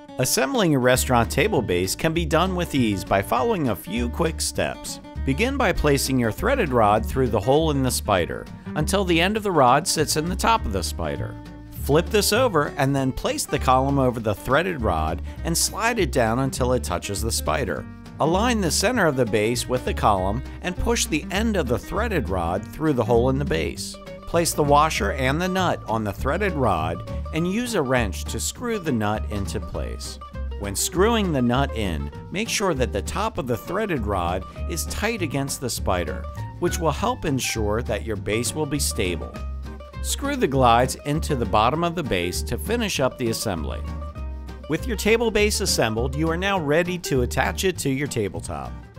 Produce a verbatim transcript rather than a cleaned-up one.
Assembling a restaurant table base can be done with ease by following a few quick steps. Begin by placing your threaded rod through the hole in the spider until the end of the rod sits in the top of the spider. Flip this over and then place the column over the threaded rod and slide it down until it touches the spider. Align the center of the base with the column and push the end of the threaded rod through the hole in the base. Place the washer and the nut on the threaded rod and use a wrench to screw the nut into place. When screwing the nut in, make sure that the top of the threaded rod is tight against the spider, which will help ensure that your base will be stable. Screw the glides into the bottom of the base to finish up the assembly. With your table base assembled, you are now ready to attach it to your tabletop.